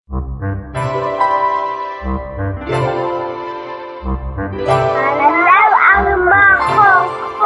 Hallo allemaal,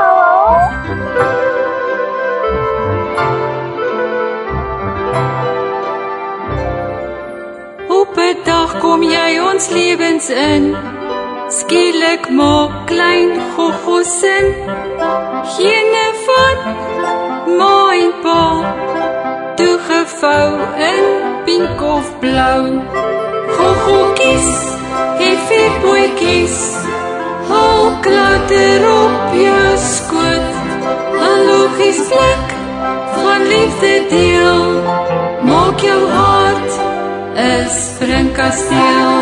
Op 'n dag kom jy ons lewens in. Skielik maak klein Gogo sin. Gene van ma en pa, toegevou in pink of blou. Gogokies het 4 bootjies, hul klauter op jou skoot. 'n logies plek van liefde deel, maak jou hart 'n springkasteel.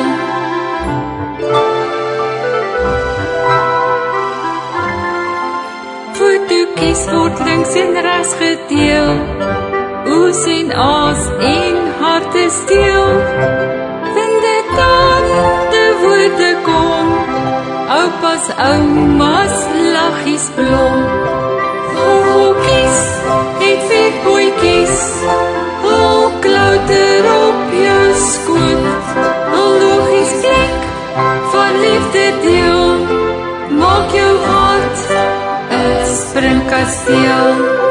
Voetdoekies word links en regs gedeel, oes en aas en harte steel. Vind aan de woorde kom, oupas, oumas, laggies blom. Gogokies het 4 bootjies, hul klauter op jou skoot. 'n logies plek van liefde deel, maak jou hart 'n springkasteel.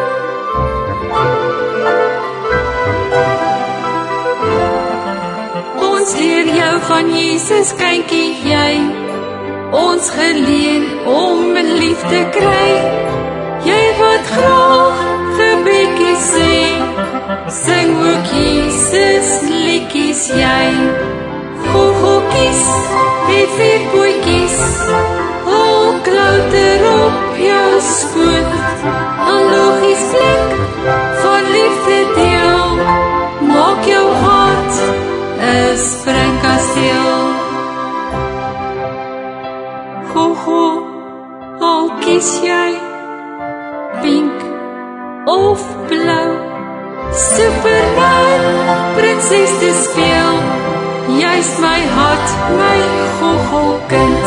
Ons leer jou van Jesus, kindjie jy, ons geleen om 'n liefde kry. Jy wat graag gebedjies sê, sing ook Jesus liedjies jy. Gogokies het 4 bootjies, hul klauter op jou skoot. 'n logies plek van liefde deel, maak jou hart 'n springkasteel. Gogo, al kies jy pink of blou, Superman, prinses te speel, jy's my hart, my Gogo kind.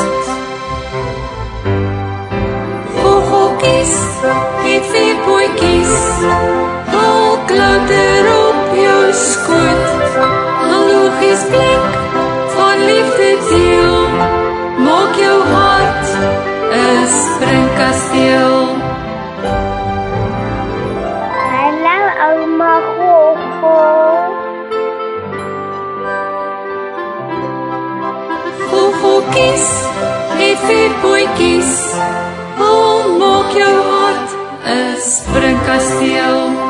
Gogokies het 4 bootjies, hul klauter op jou skoot. 'n logies plek van liefde deel, maak jou hart 'n springkasteel. hallo ouma Gogo. Gogokies het 4 bootjies, hul maak jou hart 'n springkasteel.